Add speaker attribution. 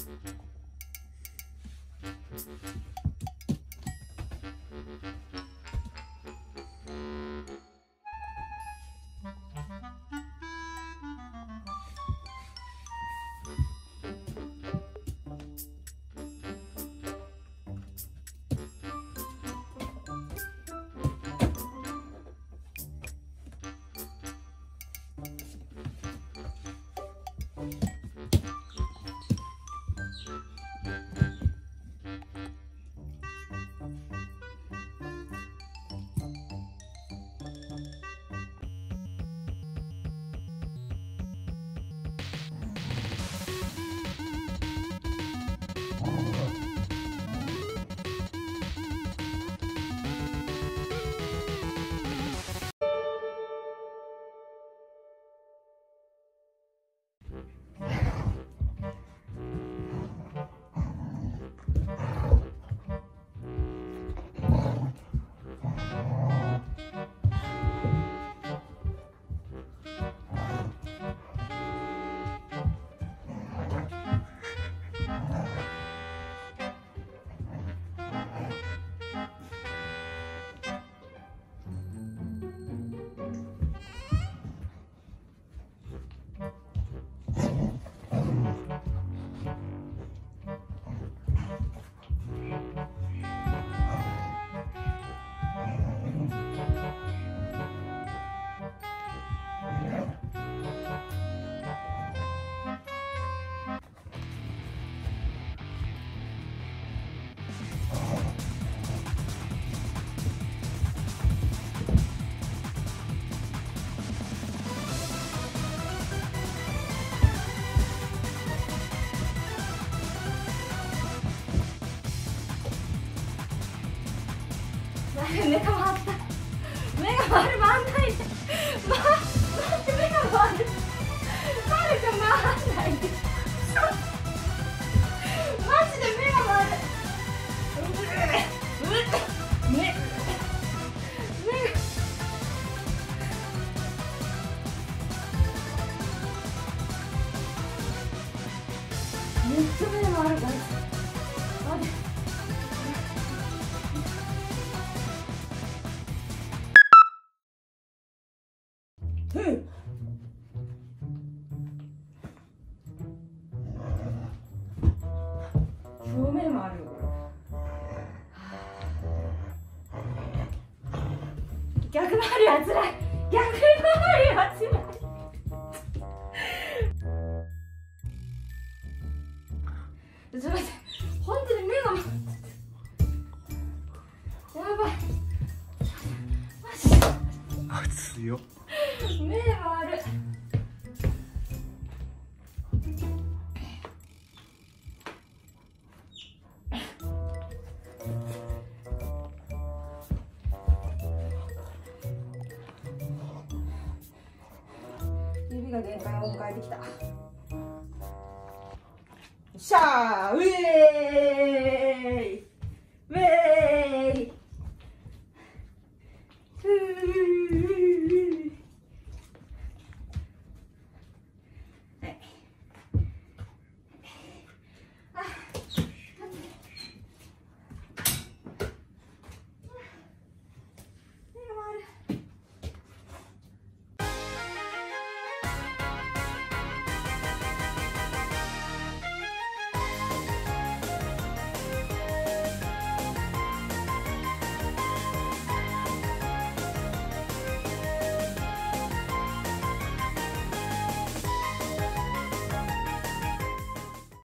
Speaker 1: 目が回った。目が回る、回んないで。待って、目が回る。はるか回んないで。マジで目が回る。目がめっちゃ目が回るから。待って。表面もあるよ、これ。逆回りはつらい。逆回りはつらい。ちょっと待って、本当に目がやばい。マジ
Speaker 2: 熱いよ。
Speaker 1: 目が回る。指が限界を迎えてきた。よっしゃー、うえー